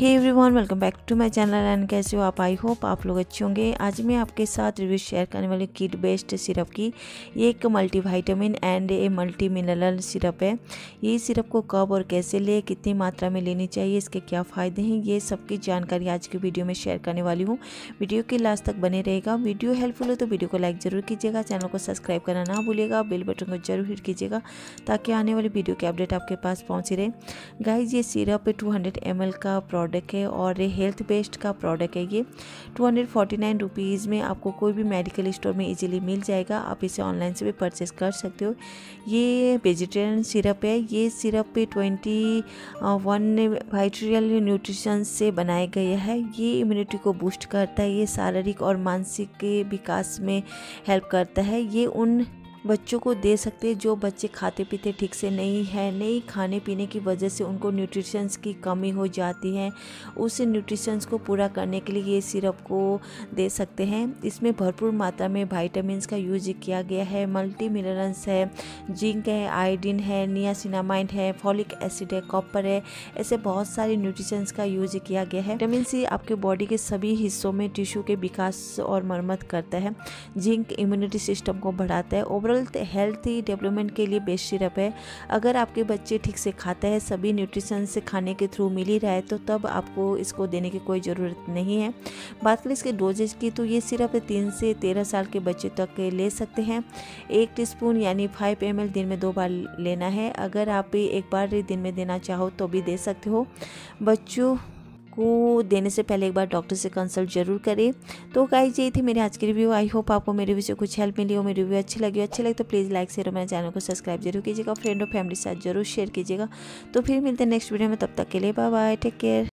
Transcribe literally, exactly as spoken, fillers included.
Hey everyone, welcome back to my channel. And कैसे हो आप? आई होप आप लोग अच्छे होंगे। आज मैं आपके साथ रिव्यू शेयर करने वाली किड बेस्ड सिरप की। ये एक multivitamin and a multi mineral syrup है। ये सिरप को कब और कैसे ले, कितनी मात्रा में लेनी चाहिए, इसके क्या फ़ायदे हैं, ये सब की जानकारी आज की वीडियो में शेयर करने वाली हूँ। वीडियो के लास्ट तक बने रहेगा। वीडियो हेल्पफुल हो तो वीडियो को लाइक ज़रूर कीजिएगा, चैनल को सब्सक्राइब करना ना भूलिएगा, बेल बटन को जरूर हिट कीजिएगा ताकि आने वाली वीडियो की अपडेट आपके पास पहुँची रहे। गाइज, ये syrup two hundred M L का प्रोडक्ट है और हेल्थ बेस्ड का प्रोडक्ट है। ये two hundred forty nine rupees में आपको कोई भी मेडिकल स्टोर में इजीली मिल जाएगा। आप इसे ऑनलाइन से भी परचेस कर सकते हो। ये वेजिटेरियन सिरप है। ये सिरप पे ट्वेंटी वन वाइटरियल न्यूट्रिशन से बनाया गया है। ये इम्यूनिटी को बूस्ट करता है। ये शारीरिक और मानसिक विकास में हेल्प करता है। ये उन बच्चों को दे सकते हैं जो बच्चे खाते पीते ठीक से नहीं है, नहीं खाने पीने की वजह से उनको न्यूट्रिशंस की कमी हो जाती है। उस न्यूट्रिशंस को पूरा करने के लिए ये सिरप को दे सकते हैं। इसमें भरपूर मात्रा में विटामिन्स का यूज किया गया है, मल्टी मिनरल्स है, जिंक है, आयोडीन है, नियासिनामाइड है, फॉलिक एसिड है, कॉपर है। ऐसे बहुत सारे न्यूट्रिशंस का यूज किया गया है। विटामिन सी आपके बॉडी के सभी हिस्सों में टिश्यू के विकास और मरम्मत करता है। जिंक इम्यूनिटी सिस्टम को बढ़ाता है। ओवरऑल हेल्थी डेवलपमेंट के लिए बेस्ट सिरप है। अगर आपके बच्चे ठीक से खाता है, सभी न्यूट्रिशन से खाने के थ्रू मिल ही रहा है, तो तब आपको इसको देने की कोई ज़रूरत नहीं है। बात करें इसके डोजेज की, तो ये सिरप तीन से तेरह साल के बच्चे तक ले सकते हैं। एक टीस्पून यानी फाइव एम एल दिन में दो बार लेना है। अगर आप एक बार दिन में देना चाहो तो भी दे सकते हो। बच्चों को देने से पहले एक बार डॉक्टर से कंसल्ट जरूर करें। तो गाइस, ये थी मेरी आज की रिव्यू। आई होप आपको मेरी रिव्यू से कुछ हेल्प मिली हो, मेरी रिव्यू अच्छी लगी हो। अच्छी लगे तो प्लीज़ लाइक शेयर और मेरे चैनल को सब्सक्राइब जरूर कीजिएगा। फ्रेंड और फैमिली के साथ जरूर शेयर कीजिएगा। तो फिर मिलते हैं नेक्स्ट वीडियो में, तब तक के लिए बाय बाय, टेक केयर।